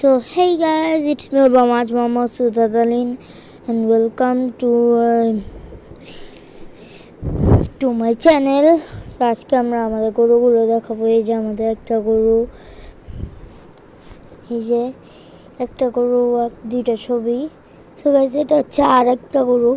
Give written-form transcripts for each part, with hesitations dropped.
So hey guys, it's me Bamaj Mama Alin and welcome to my channel. So আজকে আমরা আমাদের গরুগুলো দেখাবো। এই যে আমাদের একটা গরু, এই যে একটা গরু আর দুইটা ছবি। সো গাইস এটা হচ্ছে আর একটা গরু।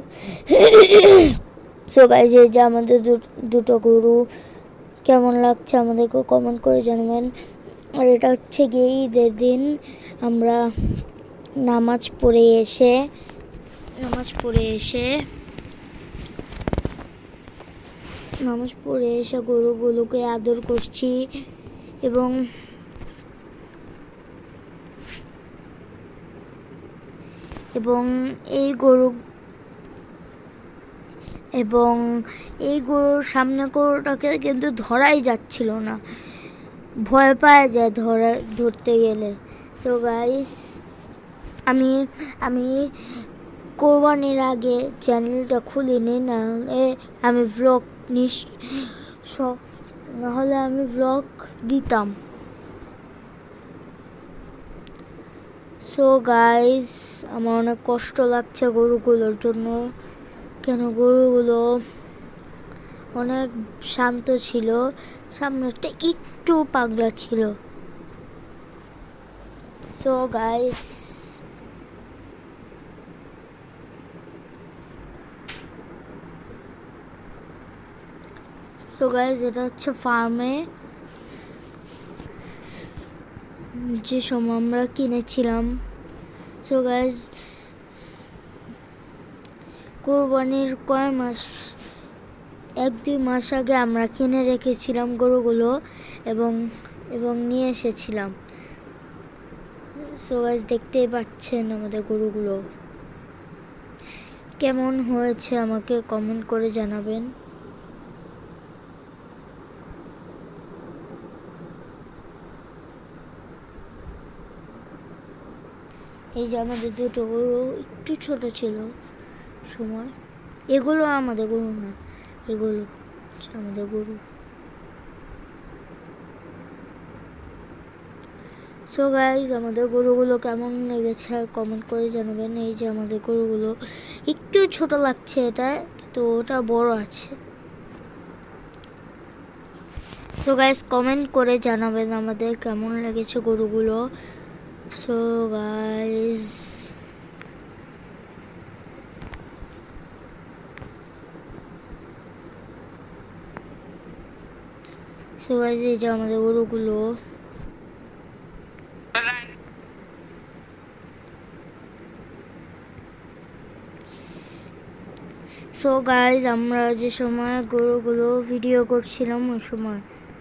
সো গাইস এই যে আমাদের দুটো গরু কেমন লাগছে আমাদেরকে কমেন্ট করে জানাবেন। আর এটা হচ্ছে গিয়ে ঈদের দিন আমরা নামাজ পড়ে এসে গরুগুলোকে আদর করছি এবং এই গরুর সামনে গরুটাকে কিন্তু ধরাই যাচ্ছিল না, ভয় পাওয়া যায় ধরতে গেলে। সো গাইস আমি কোরবানির আগে চ্যানেলটা খুলিনি, নাহলে আমি ব্লগ দিতাম। সো গাইস আমার অনেক কষ্ট লাগছে গরুগুলোর জন্য, কেন গরুগুলো অনেক শান্ত ছিল, সামনেটা একটু পাগলা ছিল। সো গাইস এটা হচ্ছে ফার্মে যে সময় আমরা কিনেছিলাম। সো গাইস কোরবানির কয় মাস, 1-2 মাস আগে আমরা কিনে রেখেছিলাম গরুগুলো এবং নিয়ে এসেছিলাম। সো গাইস দেখতেই পাচ্ছেন আমাদের গরুগুলো কেমন হয়েছে আমাকে কমেন্ট করে জানাবেন। এই যে আমাদের দুটো গরু একটু ছোট ছিল সময়, এগুলো আমাদের গরু না, এগুলো আমাদের গরু। সো গাইস আমাদের গরুগুলো কেমন লেগেছে কমেন্ট করে জানাবেন। এই যে আমাদের গরুগুলো একটু ছোট লাগছে, এটা কিন্তু ওটা বড় আছে। সো গাইস কমেন্ট করে জানাবেন আমাদের কেমন লেগেছে গরুগুলো। সো গাইস এই যে আমাদের গরুগুলো। সো গাইস আমরা যে সময় গরুগুলো ভিডিও করছিলাম ওই সময়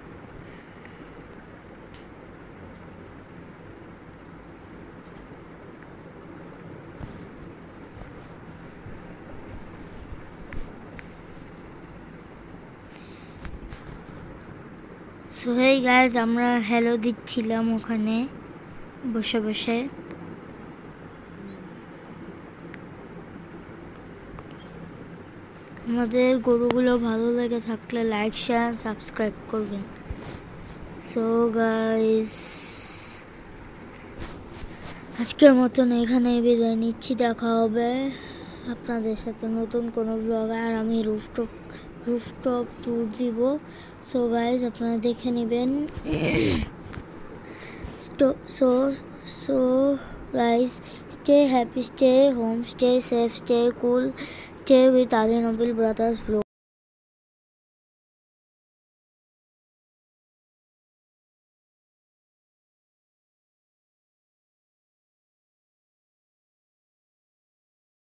সো হেই গাইস আমরা হ্যালো দিচ্ছিলাম ওখানে বসে বসে। আমাদের গরুগুলো ভালো লেগে থাকলে লাইক শেয়ার সাবস্ক্রাইব করবেন। সো গাইস আজকের মতন এখানে বিদায় নিচ্ছি, দেখা হবে আপনাদের সাথে নতুন কোনো ব্লগ। আর আমি রুফটপ ট্যুর দিব। সো গাইস আপনারা দেখে নেবেন। So guys stay happy, stay home, stay safe, stay cool, stay with Alin Abil Brothers vlog.